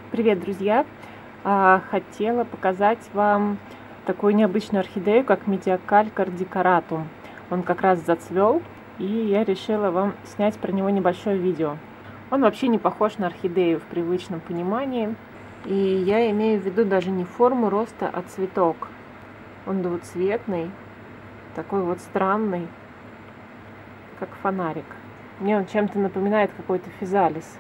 Привет, друзья! Хотела показать вам такую необычную орхидею, как Медиакалька декоратум. Он как раз зацвел, и я решила вам снять про него небольшое видео. Он вообще не похож на орхидею в привычном понимании. И я имею в виду даже не форму роста, а цветок. Он двуцветный, такой вот странный, как фонарик. Мне он чем-то напоминает какой-то физалис.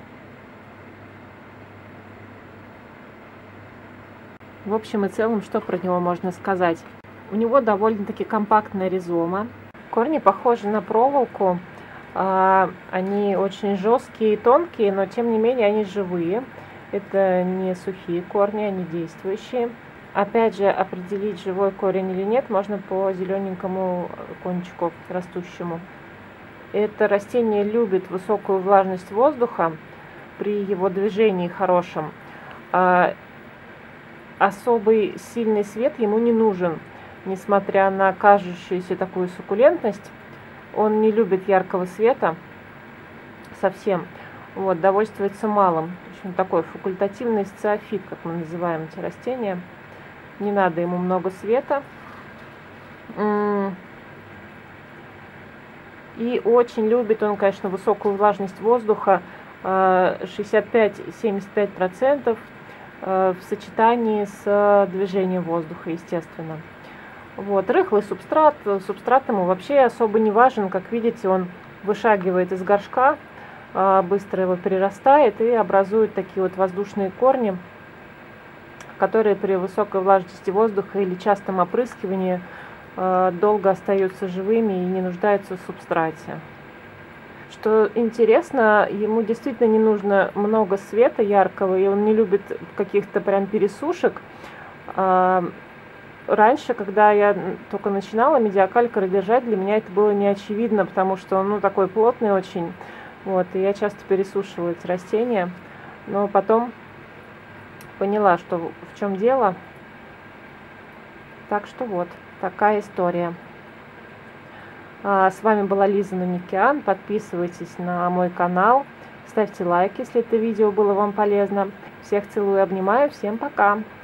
В общем и целом, что про него можно сказать? У него довольно-таки компактная ризома. Корни похожи на проволоку. Они очень жесткие и тонкие, но тем не менее они живые. Это не сухие корни, они действующие. Опять же, определить, живой корень или нет, можно по зелененькому кончику растущему. Это растение любит высокую влажность воздуха при его движении хорошем. Особый сильный свет ему не нужен, несмотря на кажущуюся такую суккулентность. Он не любит яркого света совсем, вот, довольствуется малым. В общем, такой факультативный сциофит, как мы называем эти растения. Не надо ему много света. И очень любит он, конечно, высокую влажность воздуха, 65-75%. В сочетании с движением воздуха, естественно. Вот. Рыхлый субстрат. Субстрат ему вообще особо не важен. Как видите, он вышагивает из горшка, быстро его перерастает и образует такие вот воздушные корни, которые при высокой влажности воздуха или частом опрыскивании долго остаются живыми и не нуждаются в субстрате. Что интересно, ему действительно не нужно много света яркого, и он не любит каких-то прям пересушек. Раньше, когда я только начинала медиакалька держать, для меня это было не очевидно, потому что он такой плотный очень. Вот, и я часто пересушивала эти растения. Но потом поняла, что в чем дело. Так что вот, такая история. С вами была Лиза Нуникян. Подписывайтесь на мой канал, ставьте лайк, если это видео было вам полезно. Всех целую и обнимаю. Всем пока!